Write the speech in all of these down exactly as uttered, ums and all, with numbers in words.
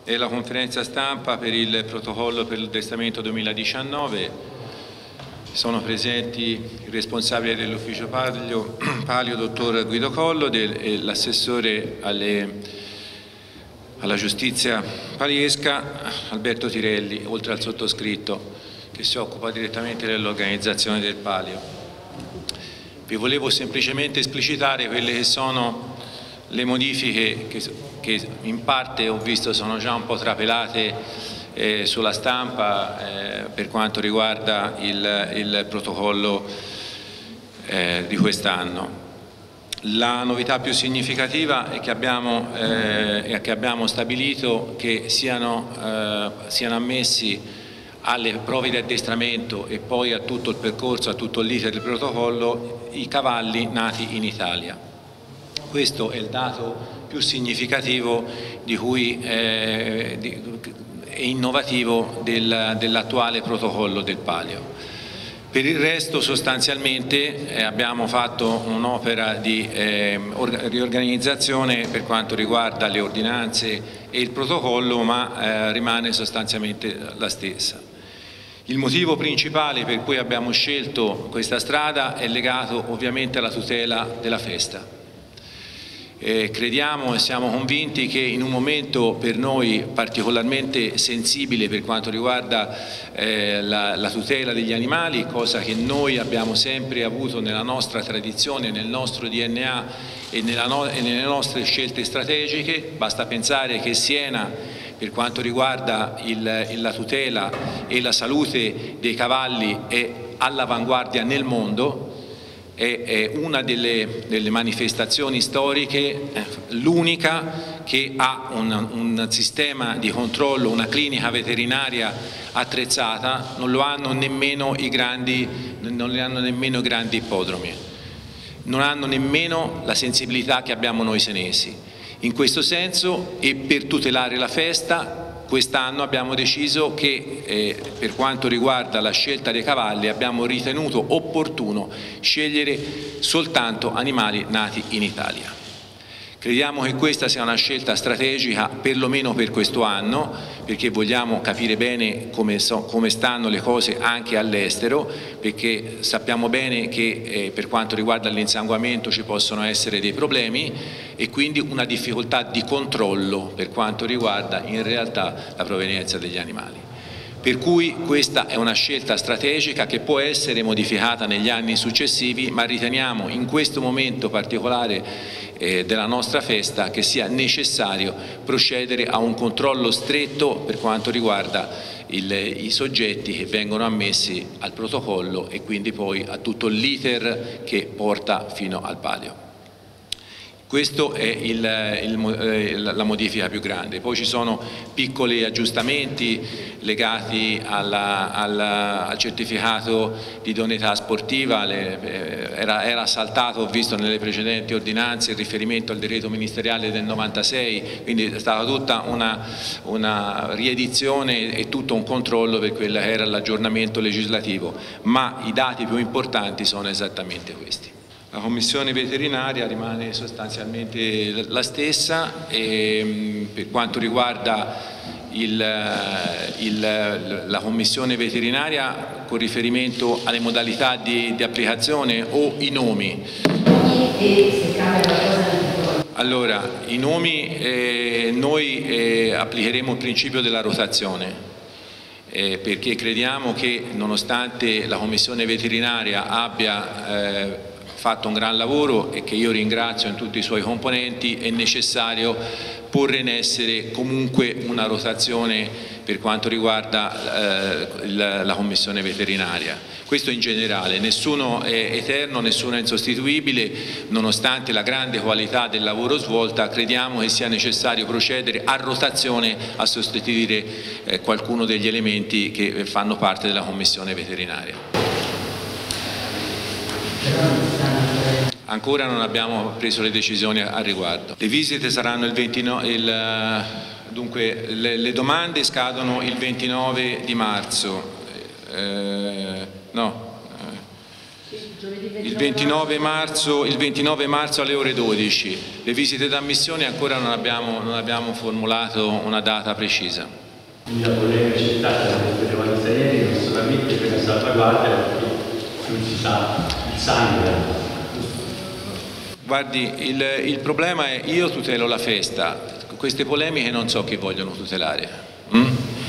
è la conferenza stampa per il protocollo per l'addestramento duemiladiciannove. Sono presenti il responsabile dell'ufficio Palio, Palio, dottor Guido Collo, e l'assessore alla giustizia Paliesca, Alberto Tirelli, oltre al sottoscritto, che si occupa direttamente dell'organizzazione del Palio. Vi volevo semplicemente esplicitare quelle che sono le modifiche che, che in parte ho visto sono già un po' trapelate eh, sulla stampa eh, per quanto riguarda il, il protocollo eh, di quest'anno. La novità più significativa è che abbiamo, eh, è che abbiamo stabilito che siano, eh, siano ammessi alle prove di addestramento e poi a tutto il percorso, a tutto l'iter del protocollo, i cavalli nati in Italia. Questo è il dato più significativo di cui eh, di, è innovativo del, dell'attuale protocollo del Palio. Per il resto sostanzialmente eh, abbiamo fatto un'opera di eh, riorganizzazione per quanto riguarda le ordinanze e il protocollo, ma eh, rimane sostanzialmente la stessa. Il motivo principale per cui abbiamo scelto questa strada è legato ovviamente alla tutela della festa. Eh, crediamo e siamo convinti che in un momento per noi particolarmente sensibile per quanto riguarda eh, la, la tutela degli animali, cosa che noi abbiamo sempre avuto nella nostra tradizione, nel nostro D N A e, nella no, e nelle nostre scelte strategiche, basta pensare che Siena, per quanto riguarda il, la tutela e la salute dei cavalli, è all'avanguardia nel mondo. È una delle, delle manifestazioni storiche, l'unica che ha un, un sistema di controllo, una clinica veterinaria attrezzata, non lo hanno nemmeno i grandi, non le hanno nemmeno i grandi ippodromi, non hanno nemmeno la sensibilità che abbiamo noi senesi. In questo senso, e per tutelare la festa, quest'anno abbiamo deciso che eh, per quanto riguarda la scelta dei cavalli abbiamo ritenuto opportuno scegliere soltanto animali nati in Italia. Crediamo che questa sia una scelta strategica perlomeno per questo anno, perché vogliamo capire bene come, so, come stanno le cose anche all'estero, perché sappiamo bene che eh, per quanto riguarda l'insanguamento ci possono essere dei problemi e quindi una difficoltà di controllo per quanto riguarda in realtà la provenienza degli animali. Per cui questa è una scelta strategica che può essere modificata negli anni successivi, ma riteniamo in questo momento particolare eh, della nostra festa che sia necessario procedere a un controllo stretto per quanto riguarda il, i soggetti che vengono ammessi al protocollo e quindi poi a tutto l'iter che porta fino al Palio. Questa è il, il, la modifica più grande. Poi ci sono piccoli aggiustamenti legati alla, alla, al certificato di idoneità sportiva. Le, era, era saltato, ho visto nelle precedenti ordinanze, il riferimento al decreto ministeriale del novantasei, quindi è stata tutta una, una riedizione e tutto un controllo per quello che era l'aggiornamento legislativo, ma i dati più importanti sono esattamente questi. La commissione veterinaria rimane sostanzialmente la stessa e per quanto riguarda il, il, la commissione veterinaria con riferimento alle modalità di, di applicazione o i nomi. Allora, i nomi eh, noi eh, applicheremo il principio della rotazione. Eh, perché crediamo che nonostante la commissione veterinaria abbia eh, fatto un gran lavoro e che io ringrazio in tutti i suoi componenti, è necessario porre in essere comunque una rotazione per quanto riguarda eh, la, la commissione veterinaria. Questo in generale, nessuno è eterno, nessuno è insostituibile, nonostante la grande qualità del lavoro svolto, crediamo che sia necessario procedere a rotazione a sostituire eh, qualcuno degli elementi che fanno parte della commissione veterinaria. Ancora non abbiamo preso le decisioni al riguardo. Le visite saranno il ventinove, il, dunque le, le domande scadono il ventinove di marzo, eh, no, Il ventinove marzo, il ventinove marzo alle ore dodici. Le visite d'ammissione ancora non abbiamo, non abbiamo formulato una data precisa. Quindi la polemica c'è stata per le italiane non solamente per la salvaguardia, ma non si sa il sangue. Guardi, il, il problema è io tutelo la festa, queste polemiche non so chi vogliono tutelare. Mm?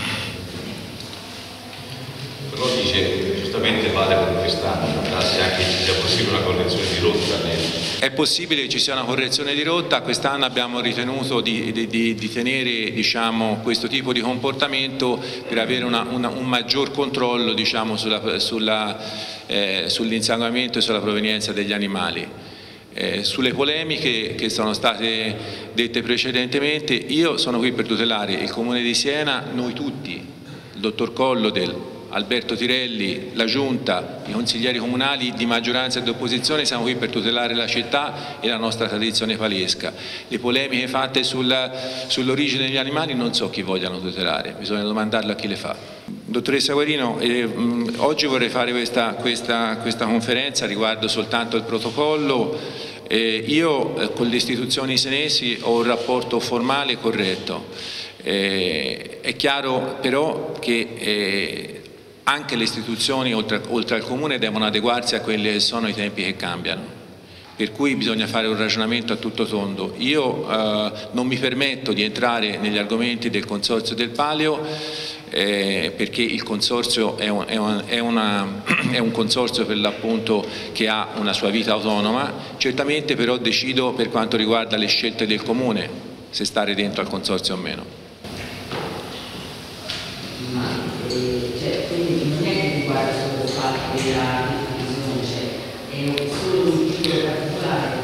Però dice giustamente vale come quest'anno, se anche ci sia possibile una correzione di rotta. È possibile che ci sia una correzione di rotta, quest'anno abbiamo ritenuto di, di, di tenere diciamo, questo tipo di comportamento per avere una, una, un maggior controllo diciamo, sulla, sulla, eh, sull'insanguamento e sulla provenienza degli animali. Eh, sulle polemiche che sono state dette precedentemente, io sono qui per tutelare il Comune di Siena, noi tutti, il dottor Collodel, Alberto Tirelli, la Giunta, i consiglieri comunali di maggioranza e di opposizione, siamo qui per tutelare la città e la nostra tradizione paliesca. Le polemiche fatte sull'origine degli animali non so chi vogliano tutelare, bisogna domandarlo a chi le fa. Dottoressa Guarino, eh, mh, oggi vorrei fare questa, questa, questa conferenza riguardo soltanto il protocollo. Eh, io eh, con le istituzioni senesi ho un rapporto formale e corretto. Eh, è chiaro però che eh, anche le istituzioni oltre, oltre al Comune devono adeguarsi a quelli che sono i tempi che cambiano, per cui bisogna fare un ragionamento a tutto tondo. Io eh, non mi permetto di entrare negli argomenti del Consorzio del Palio eh, perché il Consorzio è un, è un, è una, è un consorzio per l'appunto che ha una sua vita autonoma, certamente però decido per quanto riguarda le scelte del Comune se stare dentro al Consorzio o meno. Ma eh, cioè, quindi non è che riguarda solo il fatto della divisione, cioè, è solo un piccolo particolare.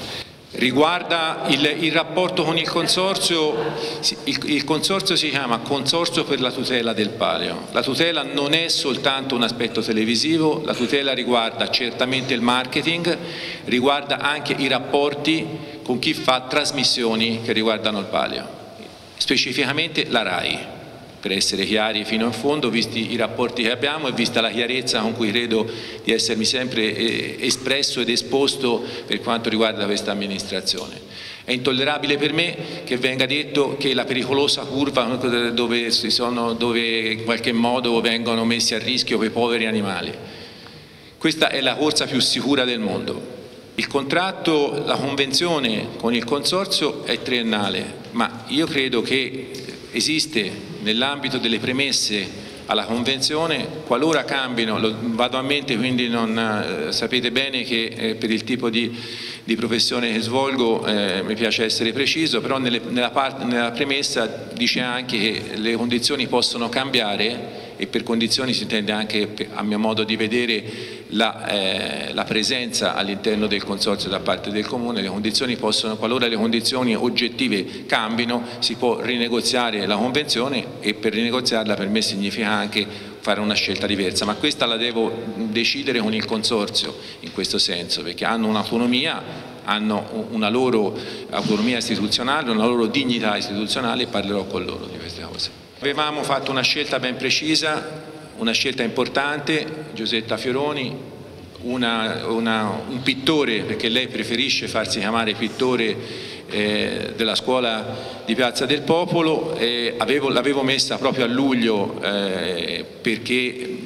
Riguarda il, il rapporto con il Consorzio, il, il Consorzio si chiama Consorzio per la tutela del Palio. La tutela non è soltanto un aspetto televisivo, la tutela riguarda certamente il marketing, riguarda anche i rapporti con chi fa trasmissioni che riguardano il Palio, specificamente la RAI. Per essere chiari fino in fondo, visti i rapporti che abbiamo e vista la chiarezza con cui credo di essermi sempre eh, espresso ed esposto per quanto riguarda questa amministrazione. È intollerabile per me che venga detto che la pericolosa curva dove, si sono, dove in qualche modo vengono messi a rischio quei poveri animali. Questa è la corsa più sicura del mondo. Il contratto, la convenzione con il Consorzio è triennale, ma io credo che esiste nell'ambito delle premesse alla Convenzione, qualora cambino, lo vado a mente, quindi non, eh, sapete bene che eh, per il tipo di, di professione che svolgo eh, mi piace essere preciso, però nelle, nella, part, nella premessa dice anche che le condizioni possono cambiare e per condizioni si intende anche, a mio modo di vedere, la, eh, la presenza all'interno del Consorzio da parte del Comune. Le condizioni possono, qualora le condizioni oggettive cambino, si può rinegoziare la Convenzione e per rinegoziarla per me significa anche fare una scelta diversa, ma questa la devo decidere con il Consorzio in questo senso, perché hanno un'autonomia, hanno una loro autonomia istituzionale, una loro dignità istituzionale e parlerò con loro di queste cose. Avevamo fatto una scelta ben precisa, una scelta importante, Giusetta Fioroni, una, una, un pittore, perché lei preferisce farsi chiamare pittore eh, della scuola di Piazza del Popolo, eh, l'avevo messa proprio a luglio eh, perché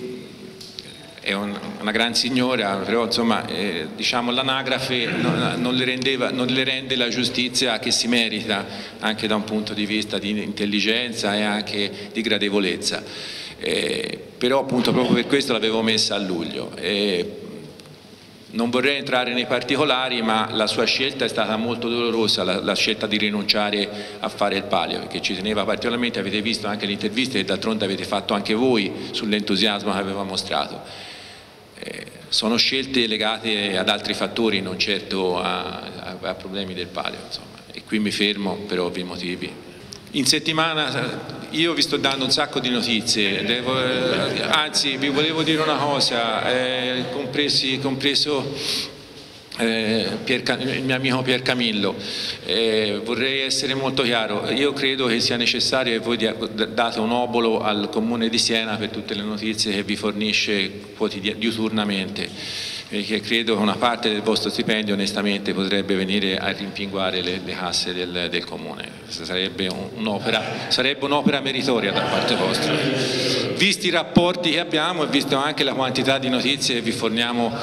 è un, una gran signora, però insomma eh, diciamo l'anagrafe non, non, le rendeva, non le rende la giustizia che si merita anche da un punto di vista di intelligenza e anche di gradevolezza, eh, però appunto proprio per questo l'avevo messa a luglio. Eh, non vorrei entrare nei particolari, ma la sua scelta è stata molto dolorosa, la, la scelta di rinunciare a fare il palio, perché ci teneva particolarmente, avete visto anche le interviste che d'altronde avete fatto anche voi sull'entusiasmo che aveva mostrato. Eh, sono scelte legate ad altri fattori, non certo a, a, a problemi del palio, insomma. E qui mi fermo per ovvi motivi. In settimana io vi sto dando un sacco di notizie, devo, eh, anzi vi volevo dire una cosa, eh, compresi, compreso eh, Pier, il mio amico Pier Camillo, eh, vorrei essere molto chiaro, io credo che sia necessario che voi date un obolo al Comune di Siena per tutte le notizie che vi fornisce diuturnamente. perché credo che una parte del vostro stipendio onestamente potrebbe venire a rimpinguare le, le casse del, del Comune. Sarebbe un'opera, sarebbe un'opera meritoria da parte vostra. Visti i rapporti che abbiamo e visto anche la quantità di notizie che vi forniamo.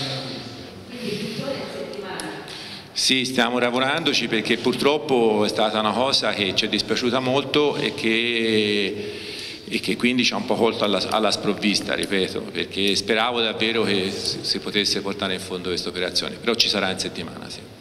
Sì, stiamo lavorandoci, perché purtroppo è stata una cosa che ci è dispiaciuta molto e che, e che quindi ci ha un po' colto alla, alla sprovvista, ripeto, perché speravo davvero che si potesse portare in fondo questa operazione, però ci sarà in settimana, sì.